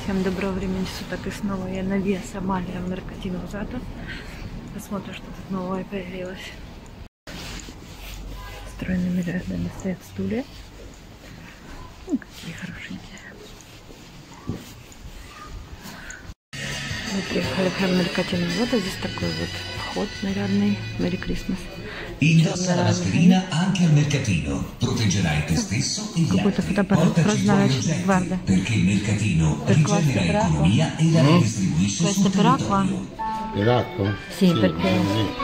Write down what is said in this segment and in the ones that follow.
Всем доброго времени суток, и снова я на Виа Сомалия в Меркатино Узато. Посмотрим, что тут новое появилось. Стройными рядами стоят стулья. Ну, какие хорошенькие. Мы приехали в Меркатино Узато. Здесь такой вот вход нарядный. Merry Christmas. Indossa la mascherina anche al mercatino, proteggerai te stesso e gli altri. Portaci fuori oggetti, perché il mercatino rigenera l'economia e la redistribuisce sul territorio. Per acqua? Sì, perché...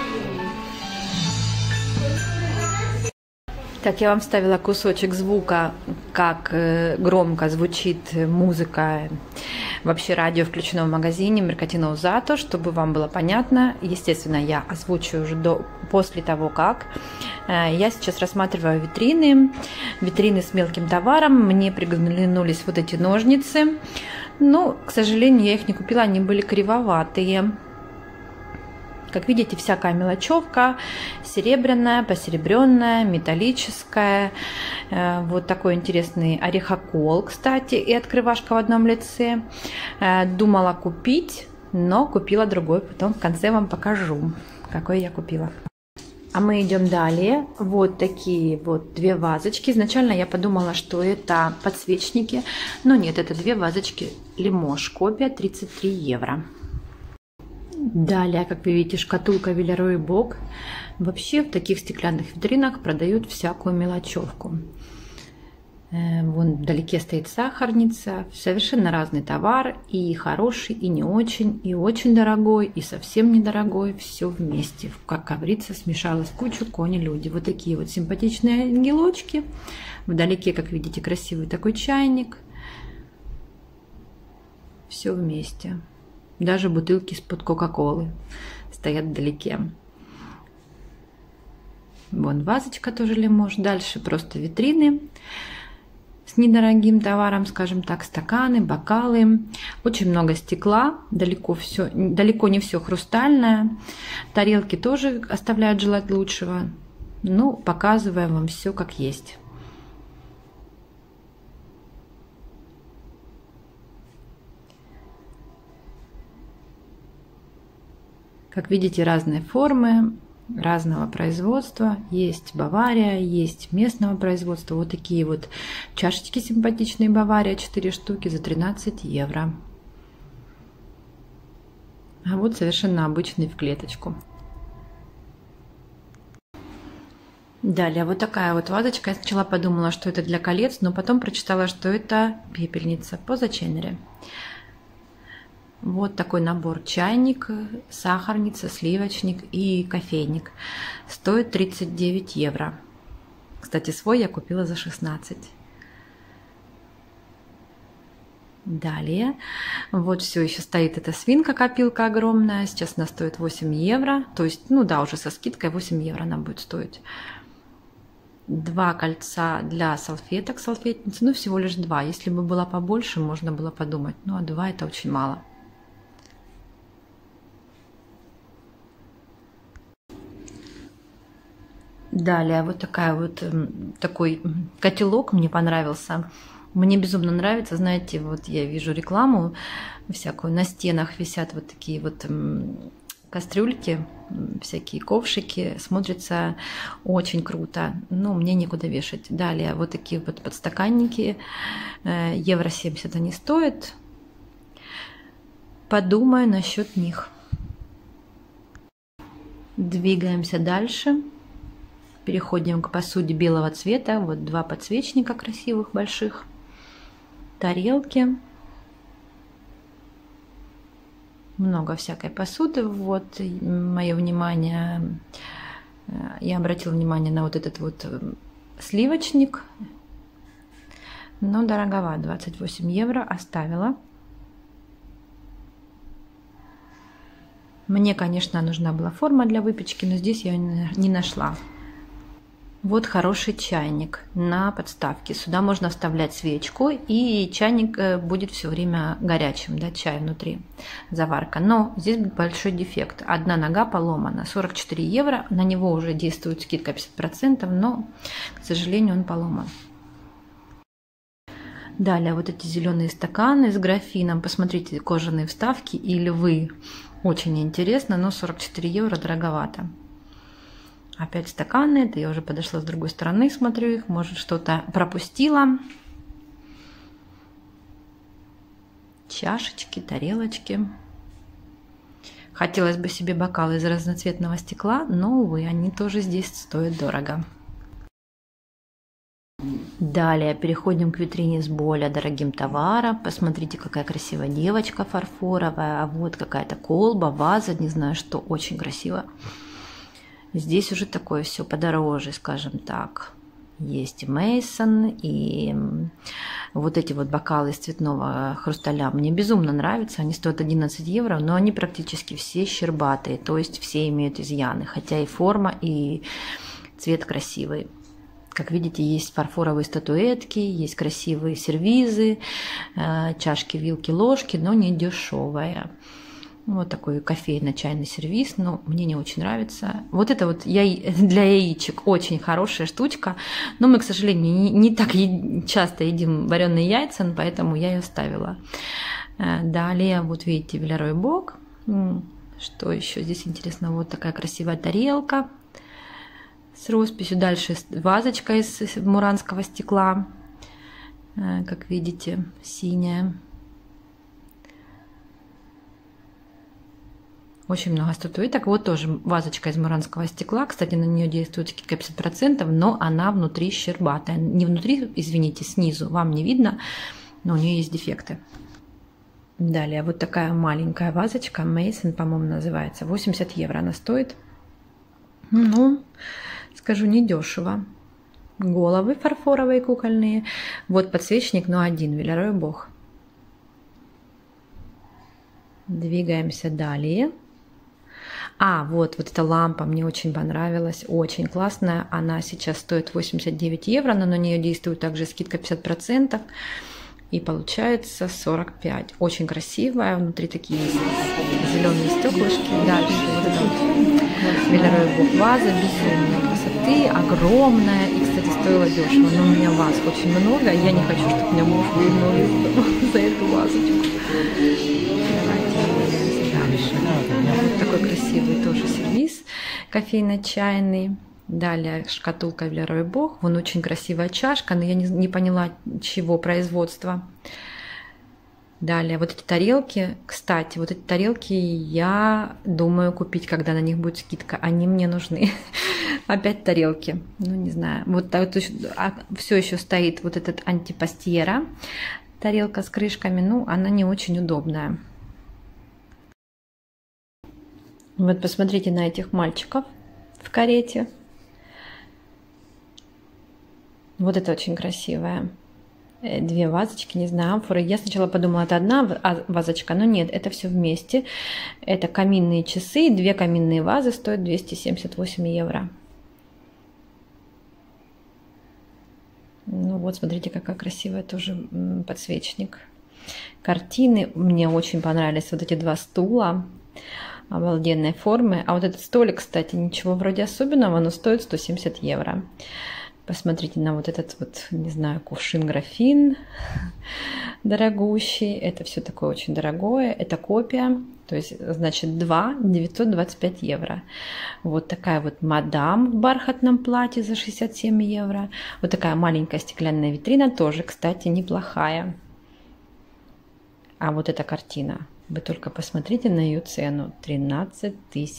Так, я вам вставила кусочек звука, как громко звучит музыка. Вообще радио включено в магазине Меркатино Узато, чтобы вам было понятно. Естественно, я озвучу уже после того, как. Я сейчас рассматриваю витрины. Витрины с мелким товаром. Мне приглянулись вот эти ножницы. Но, к сожалению, я их не купила, они были кривоватые. Как видите, всякая мелочевка, серебряная, посеребренная, металлическая. Вот такой интересный орехокол, кстати, и открывашка в одном лице. Думала купить, но купила другой. Потом в конце вам покажу, какой я купила. А мы идем далее. Вот такие вот две вазочки. Изначально я подумала, что это подсвечники, но нет, это две вазочки Limoges, копия, 33 евро. Далее, как вы видите, шкатулка Вilleroy Boch. Вообще в таких стеклянных витринах продают всякую мелочевку. Вон вдалеке стоит сахарница. Совершенно разный товар. И хороший, и не очень, и очень дорогой, и совсем недорогой. Все вместе. Как говорится, смешалось кучу кони-люди. Вот такие вот симпатичные ангелочки. Вдалеке, как видите, красивый такой чайник. Все вместе. Даже бутылки из-под Кока-Колы стоят вдалеке. Вон вазочка тоже Limoges. Дальше просто витрины с недорогим товаром, скажем так, стаканы, бокалы. Очень много стекла, далеко не все хрустальное. Тарелки тоже оставляют желать лучшего. Ну, показываю вам все как есть. Как видите, разные формы, разного производства. Есть Бавария, есть местного производства. Вот такие вот чашечки симпатичные Бавария, 4 штуки за 13 евро. А вот совершенно обычный в клеточку. Далее вот такая вот вазочка. Я сначала подумала, что это для колец, но потом прочитала, что это пепельница поза-ченери. Вот такой набор: чайник, сахарница, сливочник и кофейник. Стоит 39 евро. Кстати, свой я купила за 16. Далее. Вот все еще стоит эта свинка-копилка огромная. Сейчас она стоит 8 евро. То есть, ну да, уже со скидкой 8 евро она будет стоить. 2 кольца для салфеток, салфетницы. Ну, всего лишь 2. Если бы было побольше, можно было подумать. Ну, а 2 это очень мало. Далее вот такой котелок мне понравился. Мне безумно нравится, знаете, вот я вижу рекламу всякую, на стенах висят вот такие вот кастрюльки, всякие ковшики, смотрится очень круто, но мне некуда вешать. Далее вот такие вот подстаканники, евро 70 они стоят. Подумаю насчет них. Двигаемся дальше. Переходим к посуде белого цвета. Вот 2 подсвечника красивых, больших. Тарелки. Много всякой посуды. Вот мое внимание. Я обратила внимание на вот этот вот сливочник. Но дороговат. 28 евро оставила. Мне, конечно, нужна была форма для выпечки, но здесь я ее не нашла. Вот хороший чайник на подставке. Сюда можно вставлять свечку, и чайник будет все время горячим, да, чай внутри, заварка. Но здесь большой дефект. Одна нога поломана, 44 евро. На него уже действует скидка 50%, но, к сожалению, он поломан. Далее вот эти зеленые стаканы с графином. Посмотрите, кожаные вставки и львы. Очень интересно, но 44 евро дороговато. Опять стаканы. Это я уже подошла с другой стороны, смотрю их. Может, что-то пропустила. Чашечки, тарелочки. Хотелось бы себе бокалы из разноцветного стекла, но, увы, они тоже здесь стоят дорого. Далее переходим к витрине с более дорогим товаром. Посмотрите, какая красивая девочка фарфоровая. А вот какая-то колба, ваза, не знаю что, очень красиво. Здесь уже такое все подороже, скажем так. Есть и Мейсон, и вот эти вот бокалы из цветного хрусталя. Мне безумно нравятся. Они стоят 11 евро, но они практически все щербатые, то есть все имеют изъяны. Хотя и форма, и цвет красивый. Как видите, есть фарфоровые статуэтки, есть красивые сервизы, чашки, вилки, ложки, но не дешевая. Вот такой кофейно-чайный сервиз, но мне не очень нравится. Вот это вот для яичек очень хорошая штучка, но мы, к сожалению, не так часто едим вареные яйца, поэтому я ее ставила. Далее, вот видите, Вilleroy Boch. Что еще здесь интересно? Вот такая красивая тарелка с росписью. Дальше вазочка из муранского стекла, как видите, синяя. Очень много статуэток. Вот тоже вазочка из муранского стекла. Кстати, на нее действует скидка 50%, но она внутри щербатая. Не внутри, извините, снизу. Вам не видно, но у нее есть дефекты. Далее, вот такая маленькая вазочка. Мейсон, по-моему, называется. 80 евро она стоит. Ну, скажу, недешево. Головы фарфоровые кукольные. Вот подсвечник, но один. Villeroy Boch. Двигаемся далее. Вот эта лампа мне очень понравилась, очень классная. Она сейчас стоит 89 евро, но на нее действует также скидка 50%. И получается 45. Очень красивая, внутри такие зеленые стеклышки. Дальше вот эта вот Villeroy Boch ваза безумной красоты, огромная. И, кстати, стоила дешево, но у меня ваз очень много. Я не хочу, чтобы у меня муж выгнал за эту вазочку. Вот такой красивый тоже сервиз кофейно-чайный. Далее шкатулка Villeroy Boch. Вон очень красивая чашка, но я не поняла, чего производства. Далее вот эти тарелки. Кстати, вот эти тарелки я думаю купить, когда на них будет скидка. Они мне нужны. Опять тарелки. Ну, не знаю. Вот так все еще стоит вот этот антипастьера. Тарелка с крышками. Ну, она не очень удобная. Вот посмотрите на этих мальчиков в карете. Вот это очень красивая. Две вазочки, не знаю, амфоры. Я сначала подумала, это одна вазочка, но нет, это все вместе. Это каминные часы. Две каминные вазы стоят 278 евро. Ну вот, смотрите, какая красивая тоже подсвечник. Картины. Мне очень понравились вот эти два стула. Обалденной формы. А вот этот столик, кстати, ничего вроде особенного, но стоит 170 евро. Посмотрите на вот этот вот, не знаю, кувшин-графин дорогущий. Это все такое очень дорогое. Это копия. То есть, значит, 925 евро. Вот такая вот мадам в бархатном платье за 67 евро. Вот такая маленькая стеклянная витрина тоже, кстати, неплохая. А вот эта картина. Вы только посмотрите на ее цену. 13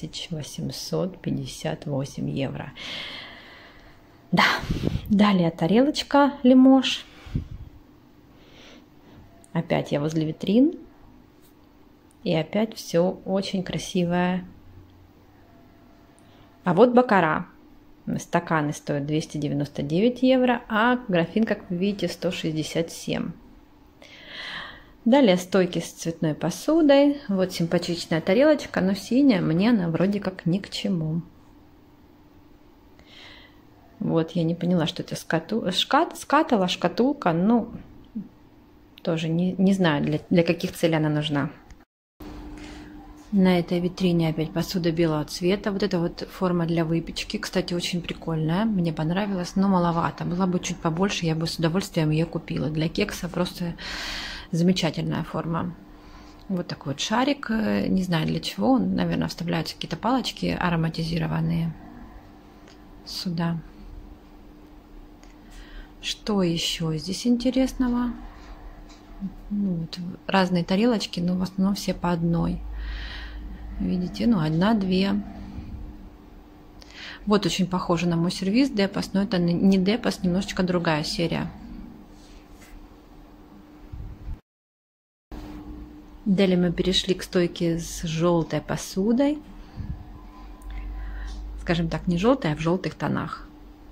858 евро. Да. Далее тарелочка Limoges. Опять я возле витрин. И опять все очень красивое. А вот баккара. Стаканы стоят 299 евро, а графин, как вы видите, 167. Далее стойки с цветной посудой. Вот симпатичная тарелочка, но синяя. Мне она вроде как ни к чему. Вот, я не поняла, что это шкатулка. Ну, тоже не знаю, для каких целей она нужна. На этой витрине опять посуда белого цвета. Вот эта вот форма для выпечки, кстати, очень прикольная. Мне понравилась, но маловато. Была бы чуть побольше, я бы с удовольствием ее купила. Для кекса просто замечательная форма. Вот такой вот шарик. Не знаю для чего. Наверное, вставляются какие-то палочки ароматизированные сюда. Что еще здесь интересного? Вот, разные тарелочки, но в основном все по одной. Видите, ну, одна, две. Вот очень похоже на мой сервиз Депос, но это не Депос, немножечко другая серия. Далее мы перешли к стойке с желтой посудой. Скажем так, не желтая, а в желтых тонах.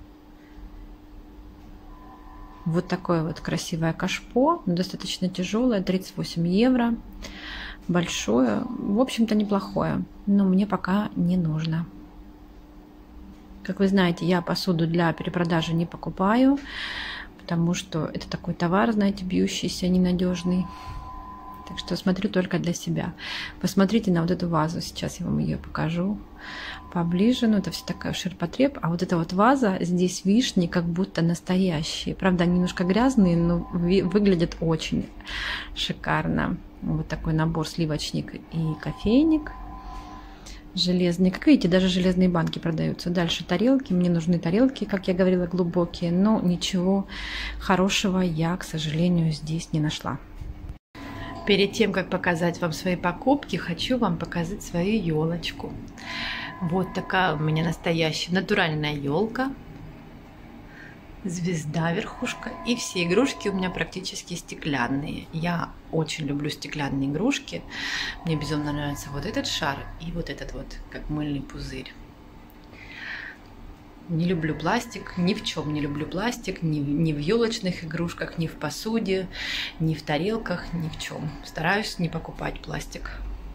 Вот такое вот красивое кашпо, достаточно тяжелое, 38 евро. Большое, в общем-то неплохое, но мне пока не нужно. Как вы знаете, я посуду для перепродажи не покупаю, потому что это такой товар, знаете, бьющийся, ненадежный. Так что смотрю только для себя. Посмотрите на вот эту вазу, сейчас я вам ее покажу поближе. Ну, это все такая ширпотреб. А вот эта вот ваза, здесь вишни как будто настоящие. Правда, они немножко грязные, но выглядят очень шикарно. Вот такой набор: сливочник и кофейник. Железные. Как видите, даже железные банки продаются. Дальше тарелки. Мне нужны тарелки, как я говорила, глубокие. Но ничего хорошего я, к сожалению, здесь не нашла. Перед тем, как показать вам свои покупки, хочу вам показать свою елочку. Вот такая у меня настоящая натуральная елка. Звезда, верхушка. И все игрушки у меня практически стеклянные. Я очень люблю стеклянные игрушки. Мне безумно нравится вот этот шар и вот этот вот, как мыльный пузырь. Не люблю пластик, ни в чем не люблю пластик, ни в елочных игрушках, ни в посуде, ни в тарелках, ни в чем. Стараюсь не покупать пластик.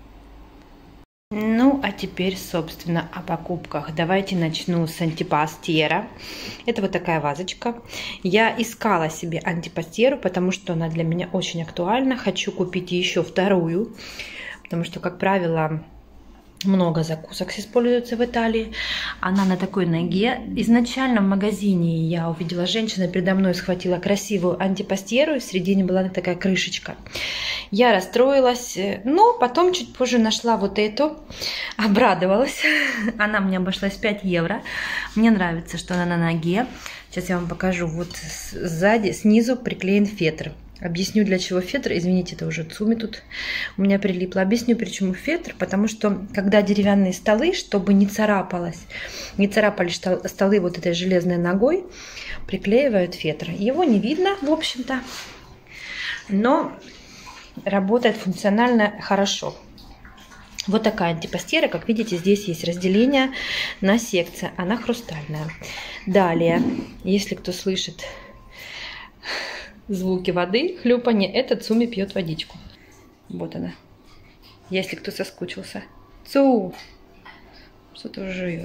Ну, а теперь, собственно, о покупках. Давайте начну с антипастьера. Это вот такая вазочка. Я искала себе антипастьеру, потому что она для меня очень актуальна. Хочу купить еще вторую, потому что, как правило, много закусок используется в Италии. Она на такой ноге. Изначально в магазине я увидела, женщина передо мной схватила красивую антипастьеру, и в середине была такая крышечка. Я расстроилась, но потом чуть позже нашла вот эту, обрадовалась. Она мне обошлась 5 евро. Мне нравится, что она на ноге. Сейчас я вам покажу. Вот сзади, снизу приклеен фетр. Объясню, для чего фетр. Извините, это уже цуми тут у меня прилипло. Объясню, почему фетр. Потому что, когда деревянные столы, чтобы не царапались столы вот этой железной ногой, приклеивают фетр. Его не видно, в общем-то, но работает функционально хорошо. Вот такая антипастьера. Как видите, здесь есть разделение на секции. Она хрустальная. Далее, если кто слышит звуки воды, хлюпанье, это Цуми пьет водичку. Вот она. Если кто соскучился. Цу! Что-то уже жует.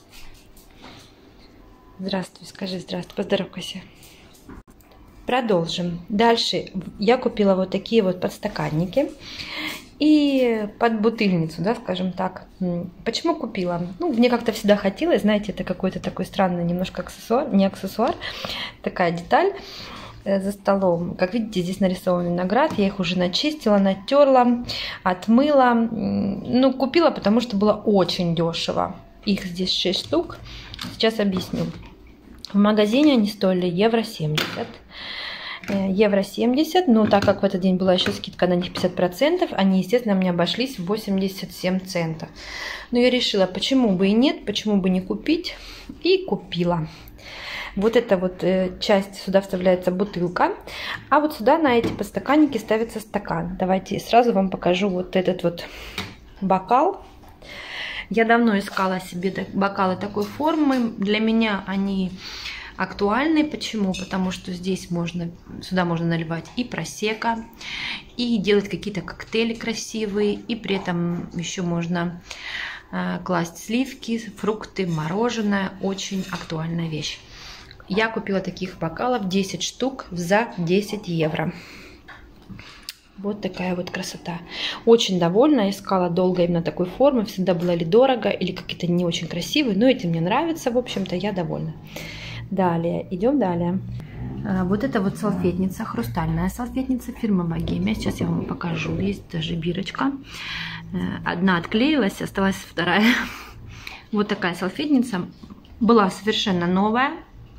Здравствуй, скажи здравствуй, поздоровайся. Продолжим. Дальше я купила вот такие вот подстаканники. И под бутыльницу, да, скажем так. Почему купила? Ну, мне как-то всегда хотелось, знаете, это какой-то такой странный немножко аксессуар, не аксессуар, такая деталь за столом. Как видите, здесь нарисован виноград. Я их уже начистила, натерла, отмыла. Ну, купила, потому что было очень дешево. Их здесь 6 штук. Сейчас объясню. В магазине они стоили евро 70. Евро 70, но так как в этот день была еще скидка на них 50%, они, естественно, мне обошлись в 87 центов. Но я решила, почему бы и нет, почему бы не купить, и купила. Вот эта вот часть, сюда вставляется бутылка, а вот сюда на эти подстаканники ставится стакан. Давайте сразу вам покажу вот этот вот бокал. Я давно искала себе бокалы такой формы. Для меня они актуальны. Почему? Потому что здесь сюда можно наливать и просекко, и делать какие-то коктейли красивые, и при этом еще можно класть сливки, фрукты, мороженое. Очень актуальная вещь. Я купила таких бокалов 10 штук за 10 евро. Вот такая вот красота. Очень довольна, искала долго именно такой формы. Всегда было или дорого, или какие-то не очень красивые. Но эти мне нравятся, в общем-то, я довольна. Далее, идем далее. Вот это вот салфетница, хрустальная салфетница фирмы Богемия. Сейчас я вам покажу. Есть даже бирочка. Одна отклеилась, осталась вторая. Вот такая салфетница. Была совершенно новая.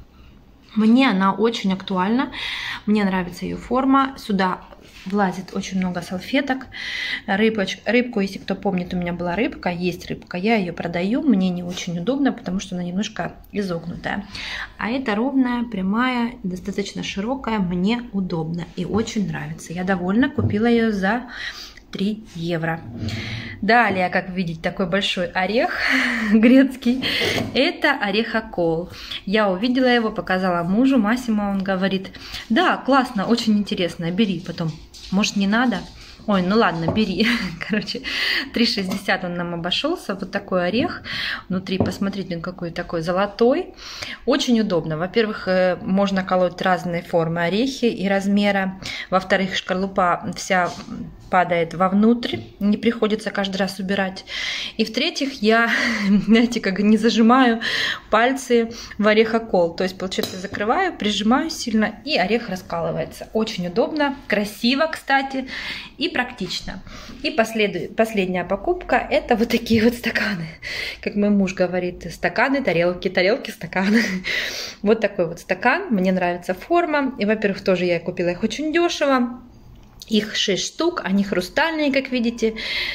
Мне она очень актуальна. Мне нравится ее форма. Сюда влазит очень много салфеток. Рыбку, если кто помнит, у меня была рыбка. Есть рыбка. Я ее продаю. Мне не очень удобно, потому что она немножко изогнутая. А это ровная, прямая, достаточно широкая. Мне удобно и очень нравится. Я довольна. Купила ее за 3 евро. Далее, как видите, такой большой орех грецкий. Это орехокол. Я увидела его, показала мужу. Массимо, он говорит: да, классно, очень интересно, бери. Потом, может, не надо? Ой, ну ладно, бери. Короче, 3,60 он нам обошелся. Вот такой орех. Внутри, посмотрите, он какой такой золотой. Очень удобно. Во-первых, можно колоть разные формы орехи и размера. Во-вторых, шкарлупа вся падает вовнутрь, не приходится каждый раз убирать. И в-третьих, я, знаете, как не зажимаю пальцы в орехокол. То есть, получается, закрываю, прижимаю сильно, и орех раскалывается. Очень удобно, красиво, кстати, и практично. И последняя покупка — это вот такие вот стаканы. Как мой муж говорит, стаканы, тарелки, тарелки, стаканы. Вот такой вот стакан. Мне нравится форма. И, во-первых, тоже я купила их очень дешево. Их 6 штук, они хрустальные, как видите.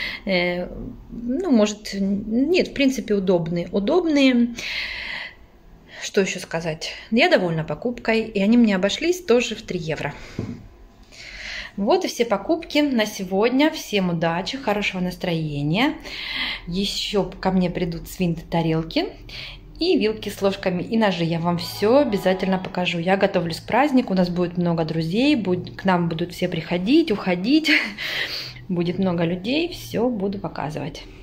Ну, может, нет, в принципе, удобные. Удобные. Что еще сказать? Я довольна покупкой, и они мне обошлись тоже в 3 евро. Вот и все покупки на сегодня. Всем удачи, хорошего настроения. Еще ко мне придут свинты, тарелки и вилки с ложками, и ножи. Я вам все обязательно покажу. Я готовлюсь к празднику, у нас будет много друзей, к нам будут все приходить, уходить. Будет много людей, все буду показывать.